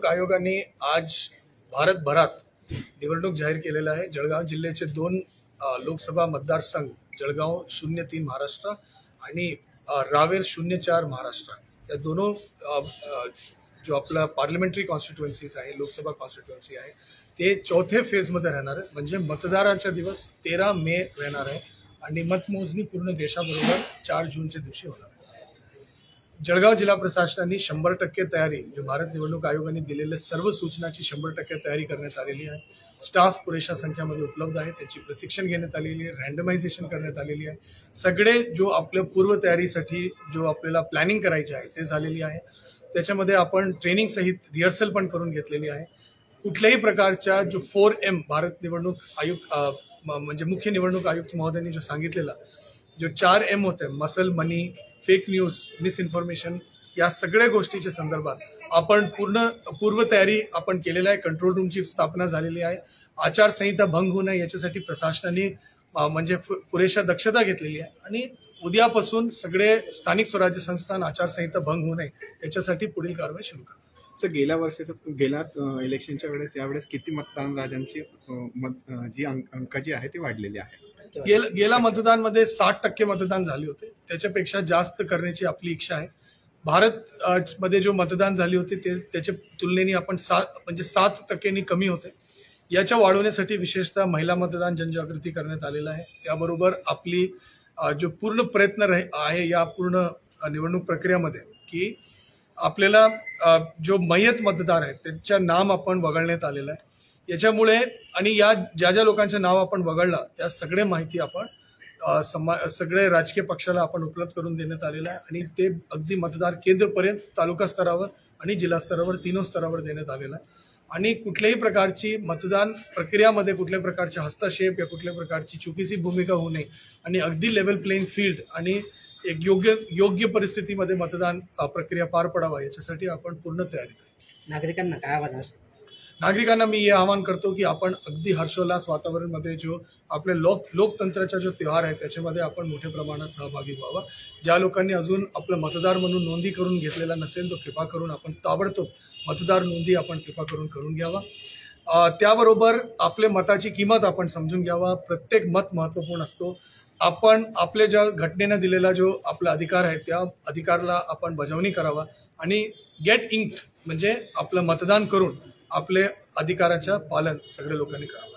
निवडणूक आयोगाने आज भारतभरात निवडणूक जाहीर केलेला आहे। जळगाव जिल्ह्याचे 2 लोकसभा मतदारसंघ, जळगाव 03 महाराष्ट्र आणि रावेर 04 महाराष्ट्र, या दोनों जो आपला पार्लमेंटरी कॉन्स्टिट्युएन्सीज आहे, लोकसभा कॉन्स्टिट्युएन्सी आहे, ते चौथे फेजमध्ये राहणार आहे। म्हणजे मतदारांचा दिवस 13 मे राहणार आहे आणि मतमोजणी पूर्ण देशाबरोबर 4 जूनच्या दिवशी होणार आहे। जळगाव जिल्हा प्रशासनाने 100% तयारी, जो भारत निवडणूक आयोगाने दिलेल्या सर्व सूचनाची 100% तयारी करण्यात आलेली आहे। स्टाफ पुरेशा संख्यामध्ये उपलब्ध आहे, त्याची प्रशिक्षण घेण्यात आलेली आहे, रँडमायझेशन करण्यात आलेली आहे। सगळे जो आपल्या पूर्व तयारीसाठी जो आपल्याला प्लॅनिंग करायची आहे ते झालेली आहे। त्याच्यामध्ये आपण ट्रेनिंग सहित रिहर्सल पण करून घेतलेली आहे। कुठल्याही प्रकारच्या जो 4M भारत निवडणूक आयोग म्हणजे मुख्य निवडणूक आयुक्त महोदयांनी जो सांगितलेला जो 4M होते, muscle money, fake news, misinformation, या सगळ्या गोष्टीच्या संदर्भात आपण पूर्व तयारी आपण केलेला आहे। कंट्रोल रूमची स्थापना झालेली आहे। आचारसंहिता भंग होऊ नये याच्यासाठी प्रशासनाने म्हणजे पुरेशा दक्षता घेतलेली आहे आणि उद्यापासून सगळे स्थानिक स्वराज्य संस्थान आचारसंहिता भंग होऊ नये याच्यासाठी पुढील कारवाई सुरू करतात। सर, गेल्या इलेक्शनच्या वेळेस यावेळेस किती मतदान राजांची जी अंक जी आहे ती वाढलेली आहे? गेल्या मतदानमध्ये 60% मतदान झाले होते, त्याच्यापेक्षा जास्त करण्याची आपली इच्छा आहे। भारत मध्ये जो मतदान झाले होते ते त्याच्या तुलनेने आपण 7% कमी होते। याच्या वाढवण्यासाठी विशेषतः महिला मतदान जनजागृती करण्यात आलेला आहे। त्याबरोबर आपली जो पूर्ण प्रयत्न आहे या पूर्ण निवडणूक प्रक्रियेमध्ये की आपल्याला जो मयत मतदार आहेत त्यांच्या नाम आपण वगळण्यात आलेलं आहे। याच्यामुळे आणि या ज्या लोकांचे नाव आपण वगळला त्या सगळे माहिती आपण सगळे राजकीय पक्षाला आपण उपलब्ध करून देण्यात आलेला आहे आणि ते अगदी मतदार केंद्रपर्यंत तालुका स्तरावर आणि जिल्हा स्तरावर तीनों स्तरावर देण्यात आलेला आहे। आणि कुठल्याही प्रकारची मतदान प्रक्रियामध्ये कुठल्याही प्रकारचे हस्तक्षेप या कुठल्याही प्रकारची चुकीची भूमिका होऊ नये आणि अगदी लेवल प्लेइंग फील्ड आणि एक योग्य परिस्थितीमध्ये मतदान प्रक्रिया पार पडावा याच्यासाठी आपण पूर्ण तयारीत आहे। नागरिकांना काय आवाहन आहे? नागरिकांना मी हे आवाहन करतो की आपण अगदी हर्षोल्लास वातावरणमध्ये जो आपले लोकतंत्राचा जो त्योहार आहे त्याच्यामध्ये आपण मोठ्या प्रमाणात सहभागी व्हावा। ज्या लोकांनी अजून आपलं मतदार म्हणून नोंदी करून घेतलेला नसेल तो कृपा करून आपण ताबडतोब मतदार नोंदी आपण कृपा करून घ्यावा। त्याबरोबर आपल्या मताची किंमत आपण समजून घ्यावा। प्रत्येक मत महत्त्वपूर्ण असतो। आपण आपल्या ज्या घटनेने दिलेला जो आपला अधिकार आहे त्या अधिकारला आपण बजावणी करावा आणि गेट इंक्ड म्हणजे आपलं मतदान करून आपले अधिकाराचं पालन सगळ्या लोकांनी करावं।